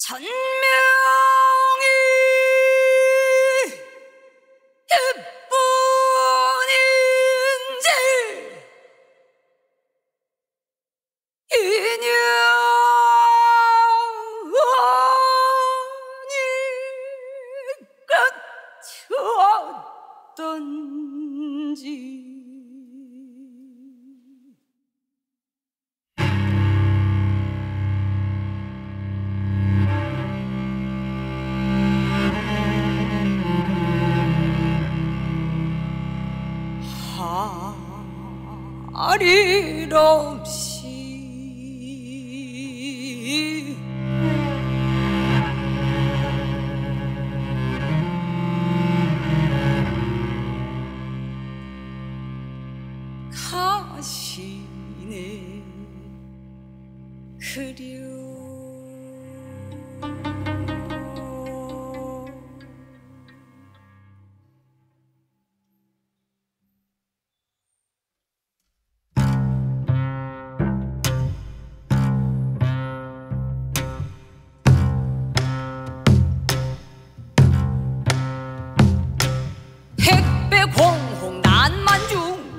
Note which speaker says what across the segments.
Speaker 1: 천명이 예쁜인지 인연이 끝이었던지 할 일 없이 가시네 그려 백배공홍난만중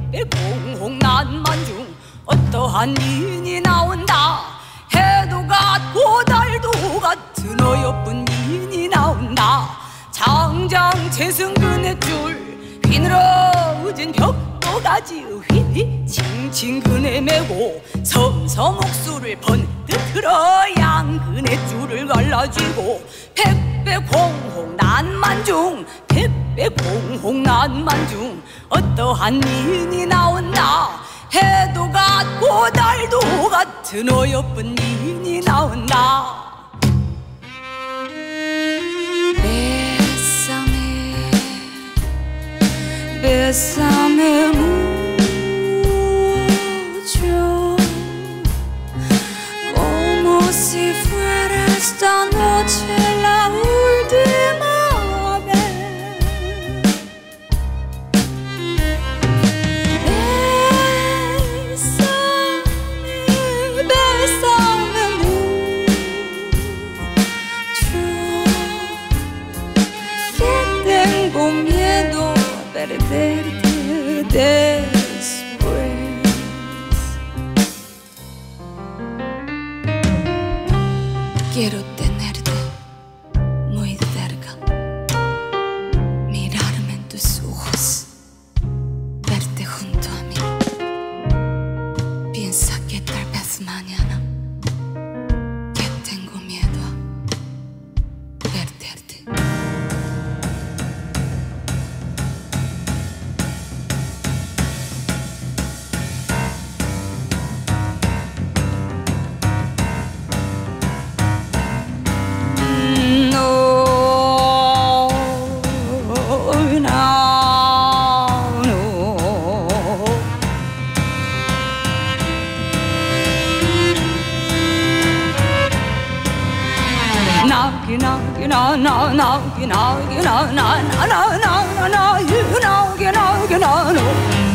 Speaker 1: 백배공홍난만중 어떠한 미인이 나온다 해도 같고 달도 같은 어여쁜 미인이 나온다 장장 재승근의 줄 휘늘어진 벽도가지 휘니 칭칭근에 메고 섬섬옥수를 번뜩 들어 양근의 줄을 갈라쥐고 백배공홍난만중 백배공홍난만중 어떠한 미인이 나온다 해도 같고 달도 같은 어여쁜 미인이 나온다 Bésame mucho como si fuera esta noche la última vez Bésame mucho que tengo miedo perderte después quiero tenerte muy cerca mirarme en tus ojos verte junto a mí piensa que tal vez mañana que tengo miedo a perderte 나오게